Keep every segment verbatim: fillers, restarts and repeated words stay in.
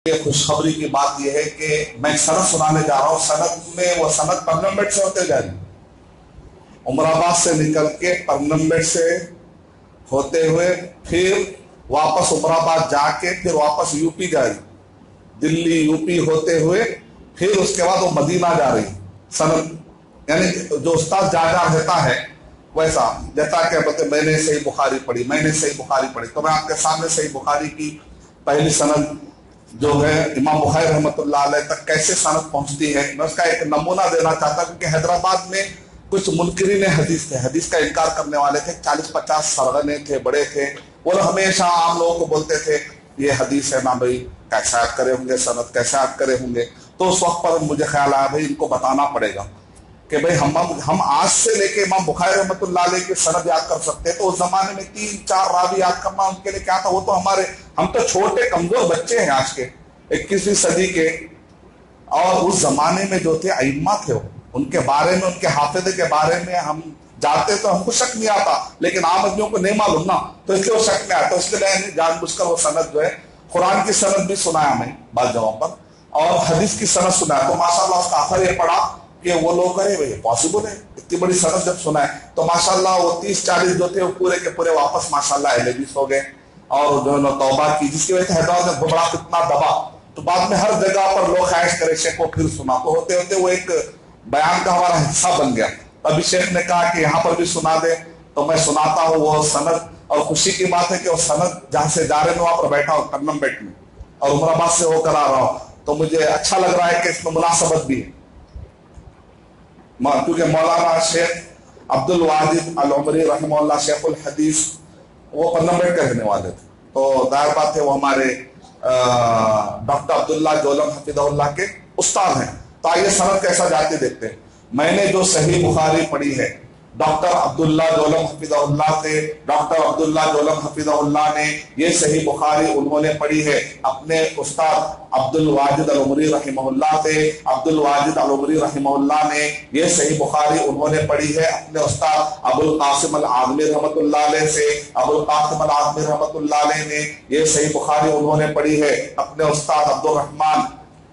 یہ خوشخبری کی بات یہ ہے کہ میں سند سنانے جا رہا ہوں. سند میں وہ سند پرنمبٹ سے ہوتے جائے عمر آباد سے نکل کے پرنمبٹ سے ہوتے ہوئے پھر واپس عمر آباد جا کے پھر واپس یو پی جا رہی, دلی یو پی ہوتے ہوئے پھر اس کے بعد وہ مدینہ جا رہی سند. یعنی جو استاد جا جا رہتا ہے ویسا, جیسا کہ بولتے میں نے صحیح بخاری پڑھی میں نے صحیح بخاری پڑھی تو میں آپ کے سامنے صحیح بخاری کی پہلی سند جو ہے امام بخاری رحمۃ اللہ علیہ تک کیسے سند پہنچتی ہے میں اس کا ایک نمونہ دینا چاہتا ہوں. کیونکہ حیدرآباد میں کچھ منکرین حدیث تھے, حدیث کا انکار کرنے والے تھے, چالیس پچاس سرغنے تھے, بڑے تھے. وہ لوگ ہمیشہ عام لوگوں کو بولتے تھے یہ حدیث ہے نا بھائی, کیسے یاد کرے ہوں گے سند, کیسے یاد کرے ہوں گے. تو اس وقت پر مجھے خیال آیا بھائی ان کو بتانا پڑے گا کہ بھائی ہم ہم آج سے لے کے امام بخاری رحمۃ اللہ علیہ کی سند یاد کر سکتے ہیں. تو اس زمانے میں تین چار راوی یاد کرنا ان کے لیے کیا تھا. وہ تو ہمارے ہم تو چھوٹے کمزور بچے ہیں آج کے اکیسویں صدی کے, اور اس زمانے میں جو تھے ائمہ تھے ان کے بارے میں, ان کے حافظے کے بارے میں ہم جانتے تو ہم کو شک نہیں آتا, لیکن عام آدمیوں کو نہیں معلوم نا, تو اس لیے وہ شک میں آتا. اس لیے میں نے جان بوجھ کر وہ سند جو ہے قرآن کی سند بھی سنایا میں بعض جگہوں پر, اور حدیث کی سند سنایا. تو ماشاء اللہ اس کا اثر یہ پڑا کہ وہ لوگ کرے بھائی پاسبل ہے, اتنی بڑی سند جب سنا ہے تو ماشاء اللہ وہ تیس چالیس جو تھے وہ پورے کے پورے واپس ماشاء اللہ اہل حدیث ہو گئے, اور جو ہے توبہ کی, جس کی وجہ سے حیدرآباد میں بڑا فتنہ دبا. تو بعد میں ہر جگہ پر لوگ خواہش کرے شیخ کو پھر سنا, تو ہوتے ہوتے وہ ایک بیان کا ہمارا حصہ بن گیا. ابھی شیخ نے کہا کہ یہاں پر بھی سنا دے, تو میں سناتا ہوں وہ سند. اور خوشی کی بات ہے کہ وہ سند جہاں سے جا رہے میں وہاں پر بیٹھا ہوں پرنمبٹ میں, اور عمر آباد سے ہو کر آ رہا ہوں, تو مجھے اچھا لگ رہا ہے کہ اس میں مناسبت بھی ہے. کیونکہ مولانا شیخ عبد الواجد العمری رحمہ اللہ شیخ الحدیث وہ پرنمبٹ کے رہنے والے تھے, تو ظاہر بات ہے وہ ہمارے ڈاکٹر عبداللہ جولم حفظہ اللہ کے استاد ہیں. تو آئیے سند کیسا جاتے دیکھتے ہیں. میں نے جو صحیح بخاری پڑھی ہے ڈاکٹر عبداللہ جولم حفظہ اللہ سے, ڈاکٹر عبداللہ جولم حفظہ اللہ نے یہ صحیح بخاری انہوں نے پڑھی ہے اپنے استاد عبد الواجد العمری رحمہ اللہ سے. عبد الواجد العمری رحمہ اللہ نے یہ صحیح بخاری انہوں نے پڑھی ہے اپنے استاد ابو القاسم العظمی رحمۃ اللہ علیہ سے. ابو القاسم العظمی رحمۃ اللہ علیہ نے یہ صحیح بخاری انہوں نے پڑھی ہے اپنے استاد عبد الرحمن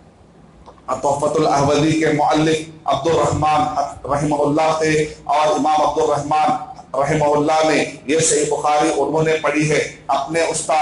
تحفۃ الاحوذی کے مؤلف عبد الرحمن رحمہ اللہ سے. اور امام عبد الرحمن رحمہ اللہ نے یہ صحیح بخاری انہوں نے پڑھی ہے اپنے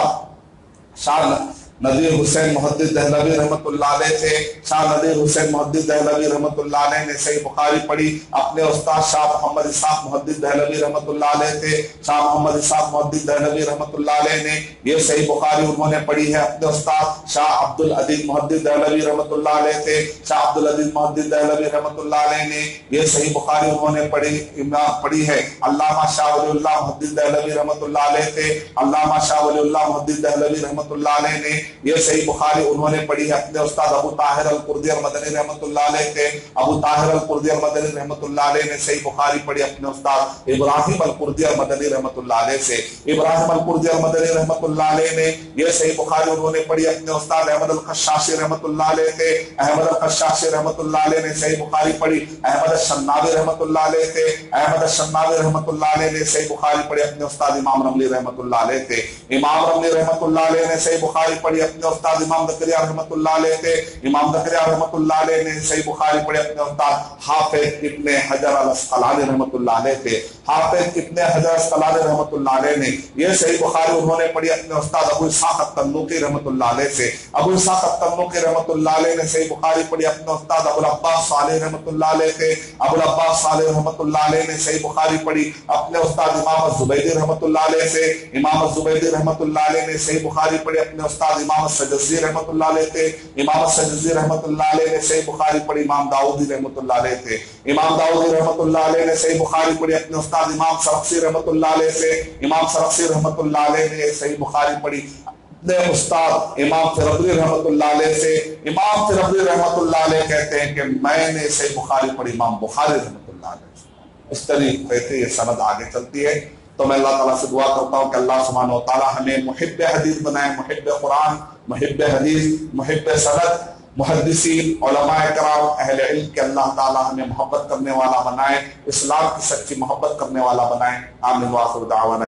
استاد شاہ نذیر حسین محدث دہلوی رحمۃ اللہ علیہ سے. شاہ نذیر حسین محدث دہلوی رحمۃ اللہ علیہ نے صحیح بخاری پڑھی اپنے استاد شاہ محمد اسحاق محدث دہلوی رحمۃ اللہ علیہ سے. شاہ محمد اسحاق محدث دہلوی رحمۃ اللہ علیہ نے یہ صحیح بخاری انہوں نے پڑھی ہے اپنے استاد شاہ عبد العزیز محدث دہلوی رحمۃ اللہ علیہ سے. شاہ عبد العزیز محدث دہلوی رحمۃ اللہ علیہ نے یہ صحیح بخاری انہوں نے پڑھی پڑھی ہے علامہ شاہ ولی اللہ محدث دہلوی رحمۃ اللہ علیہ سے. علامہ شاہ ولی اللہ محدث دہلوی رحمۃ اللہ علیہ نے یہ صحیح بخاری انہوں نے پڑھی ہے اپنے استاد ابو طاہر القردی المدنی رحمۃ اللہ علیہ سے. ابو طاہر القردی المدنی رحمۃ اللہ علیہ نے صحیح بخاری پڑھی اپنے استاد ابراہیم القردی المدنی رحمۃ اللہ علیہ سے. ابراہیم القردی المدنی رحمۃ اللہ علیہ نے یہ صحیح بخاری انہوں نے پڑھی اپنے استاد احمد الخشاشی رحمۃ اللہ علیہ سے. احمد الخشاشی رحمۃ اللہ علیہ نے صحیح بخاری پڑھی احمد الشناوی رحمۃ اللہ علیہ سے. احمد الشناوی رحمۃ اللہ علیہ نے صحیح بخاری پڑھی اپنے استاد امام رملی رحمۃ اللہ علیہ سے. امام رملی رحمۃ اللہ علیہ نے صحیح بخاری پڑھی اپنے استاد امام زکریا رحمۃ اللہ علیہ سے. امام زکریا رحمۃ اللہ علیہ نے صحیح بخاری پڑھی اپنے استاد حافظ ابن حجر الاسقلانی رحمۃ اللہ علیہ سے. حافظ ابن حجر الاسقلانی رحمۃ اللہ علیہ نے یہ صحیح بخاری انہوں نے پڑھی اپنے استاد ابو اسحاق التنوخی رحمۃ اللہ علیہ سے. ابو اسحاق التنوخی رحمۃ اللہ علیہ نے صحیح بخاری پڑھی اپنے استاد ابو العباس صالح رحمۃ اللہ علیہ سے. ابو العباس صالح رحمۃ اللہ علیہ نے صحیح بخاری پڑھی اپنے استاد امام الزبیدی رحمۃ اللہ علیہ سے. امام الزبیدی رحمۃ اللہ علیہ نے صحیح بخاری پڑھی اپنے استاد امام السجزی رحمۃ اللہ علیہ سے. امام السجزی رحمۃ اللہ علیہ نے صحیح بخاری پڑھی امام داؤدی رحمۃ اللہ علیہ سے. امام داؤدی رحمۃ اللہ علیہ نے صحیح بخاری پڑھی اپنے استاد امام سرخسی رحمۃ اللہ علیہ سے. امام سرخسی رحمۃ اللہ علیہ نے صحیح بخاری پڑھی اپنے استاد امام فربری رحمۃ اللہ علیہ سے. امام فربری رحمۃ اللہ علیہ کہتے ہیں کہ میں نے صحیح بخاری پڑھی امام بخاری رحمۃ اللہ علیہ سے. اس طریقے سے یہ سند آگے چلتی ہے. تو میں اللہ تعالیٰ سے دعا کرتا ہوں کہ اللہ سبحانہ و تعالیٰ ہمیں محب حدیث بنائے, محب قرآن, محب حدیث, محب سند, محدثین, علماء کرام, اہل علم کے اللہ تعالیٰ ہمیں محبت کرنے والا بنائے, اسلام کی سچی محبت کرنے والا بنائے. آمین وآخر دعوانا.